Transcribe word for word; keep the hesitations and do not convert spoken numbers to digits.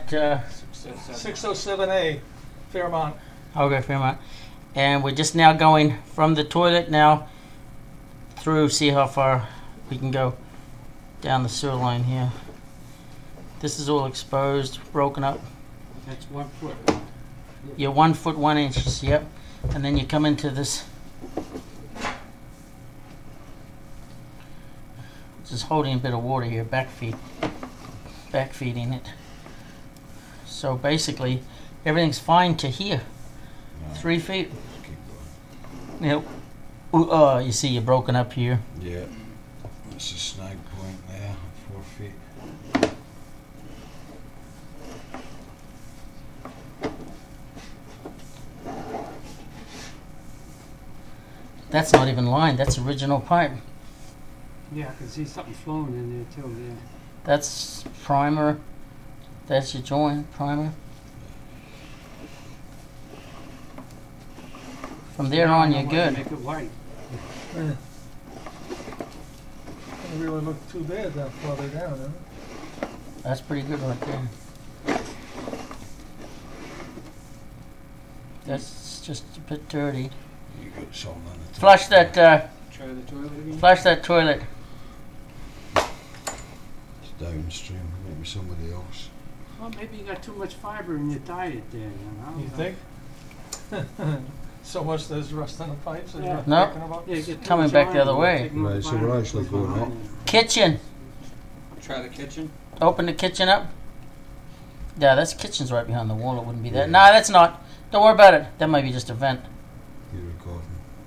at uh, six oh seven A, Fairmont. okay, Fairmont, and we're just now going from the toilet now through. See how far we can go down the sewer line here. This is all exposed, broken up. That's one foot. You're one foot one inches. Yep, and then you come into this. Just holding a bit of water here, back feed, back feeding it. So basically, everything's fine to here, No, three feet. keep going. Yep. Ooh, uh, you see, you're broken up here. Yeah, that's a snag point there, four feet. That's not even lined. That's original pipe. Yeah, I can see something flowing in there too, yeah. That's primer. That's your joint primer. From there Now I on, know you're why they good. Make it white. Yeah. Doesn't really look too bad that farther down, huh? That's pretty good right there. That's just a bit dirty. You got something on the top. Flush that. Uh, Try the toilet again. flush that toilet. It's downstream, maybe somebody else. Well, maybe you got too much fiber in your diet there, you know. You think? So much there's rust on the pipes that Yeah. you're No. talking about? Yeah, you get too Coming much back the iron, other you way. take more Right, so fiber, we're actually goes going behind up. it. Kitchen. Try the kitchen. Open the kitchen up. Yeah, that's kitchen's right behind the wall. It wouldn't be that. Nah, that's not. Don't worry about it. That might be just a vent. You're recording.